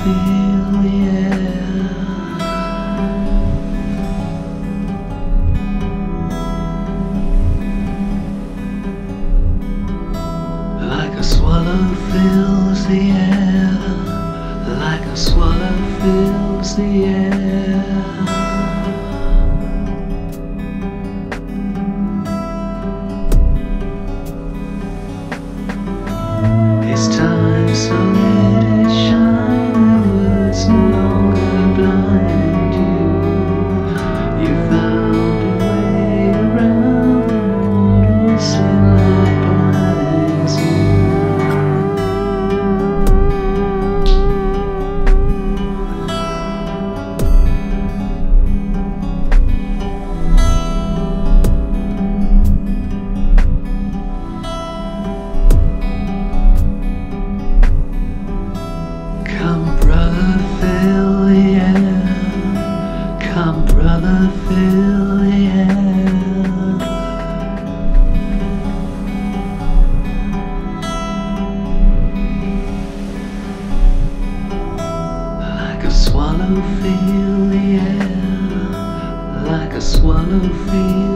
feel the air. Like a swallow fills the air. Like a swallow fills the air. It's time, so let it shine. Words no longer blind you. You found a way around the mortal sin that blinds you. Come brother, fill the air. Come brother, fill the air. Like a swallow, feel the air. Like a swallow, feel